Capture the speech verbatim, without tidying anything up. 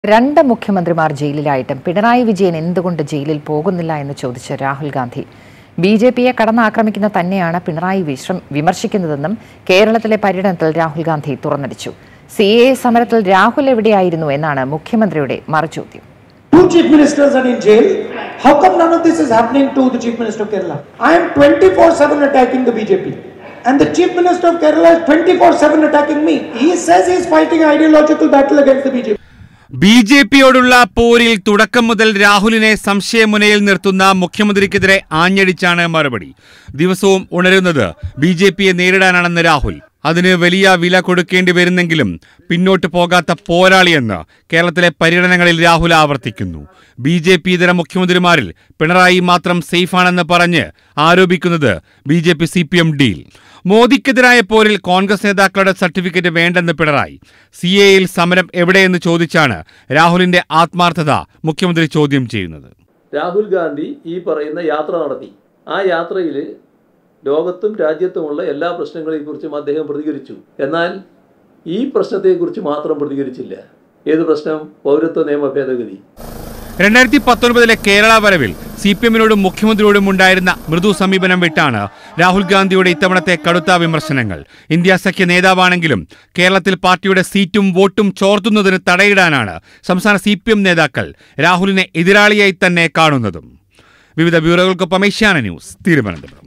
രണ്ട് മുഖ്യമന്ത്രിമാർ ജയിലിലായിട്ടും പിണറായി വിജയൻ എന്തുകൊണ്ട് ജയിലിൽ പോകുന്നില്ല എന്ന് ചോദിച്ച രാഹുൽ ഗാന്ധി ബി ജെ പിയെ കടന്നാക്രമിക്കുന്ന തന്നെയാണ് പിണറായി വിമർശിക്കുന്നതെന്നും കേരളത്തിലെ പര്യടനത്തിൽ രാഹുൽ ഗാന്ധി തുറന്നടിച്ചു. സി എ എ സമരത്തിൽ രാഹുൽ എവിടെയായിരുന്നു എന്നാണ് മുഖ്യമന്ത്രിയുടെ മറുചോദ്യം. Two chief ministers are in jail. How come none of this is happening to the chief minister of Kerala? I am twenty-four seven attacking the B J P. And the chief minister of Kerala is twenty-four seven attacking me. He says he is fighting ideological battle against the B J P. B J പിയോടുള്ള പോരിൽ തുടക്കം മുതൽ രാഹുലിനെ സംശയമുനയിൽ നിർത്തുന്ന മുഖ്യമന്ത്രിക്കെതിരെ ആഞ്ഞടിച്ചാണ് മറുപടി. ദിവസവും ഉണരുന്നത് B J പിയെ നേരിടാനാണെന്ന് രാഹുൽ. അതിന് വലിയ വില കൊടുക്കേണ്ടി വരുന്നെങ്കിലും പിന്നോട്ട് പോകാത്ത പോരാളിയെന്ന് കേരളത്തിലെ പര്യടനങ്ങളിൽ രാഹുൽ ആവർത്തിക്കുന്നു. ബി ജെ പി ഇതര മുഖ്യമന്ത്രിമാരിൽ പിണറായി മാത്രം സേഫാണെന്ന് പറഞ്ഞ് ആരോപിക്കുന്നത് B J P C P M deal. മോദിക്കെതിരായ പോരിൽ കോൺഗ്രസ് നേതാക്കളുടെ സർട്ടിഫിക്കറ്റ് വേണ്ടെന്ന് പിണറായി. സി എയിൽ സമരം എവിടെയെന്ന് ചോദിച്ചാണ് രാഹുലിന്റെ ആത്മാർത്ഥത മുഖ്യമന്ത്രി ചോദ്യം ചെയ്യുന്നത്. രാഹുൽ ഗാന്ധി ഈ പറയുന്ന യാത്ര നടത്തി. ആ യാത്രയിൽ ലോകത്തും രാജ്യത്തുമുള്ള എല്ലാ പ്രശ്നങ്ങളെക്കുറിച്ചും അദ്ദേഹം പ്രതികരിച്ചു. എന്നാൽ ഈ പ്രശ്നത്തെക്കുറിച്ച് മാത്രം പ്രതികരിച്ചില്ല. ഏത് പ്രശ്നം? പൗരത്വ നിയമ ഭേദഗതി. രണ്ടായിരത്തി പത്തൊൻപതിലെ കേരള വരവിൽ സി പി എമ്മിനോടും മുഖ്യമന്ത്രിയോടും ഉണ്ടായിരുന്ന മൃദു സമീപനം വിട്ടാണ് രാഹുൽ ഗാന്ധിയുടെ ഇത്തവണത്തെ കടുത്ത വിമർശനങ്ങൾ. ഇന്ത്യ സഖ്യ നേതാവാണെങ്കിലും കേരളത്തിൽ പാർട്ടിയുടെ സീറ്റും വോട്ടും ചോർത്തുന്നതിന് തടയിടാനാണ് സംസ്ഥാന സി പി എം നേതാക്കൾ രാഹുലിനെ എതിരാളിയായി തന്നെ കാണുന്നതും. വിവിധ ബ്യൂറോകൾക്കൊപ്പം ഏഷ്യാനെറ്റ് ന്യൂസ്, തിരുവനന്തപുരം.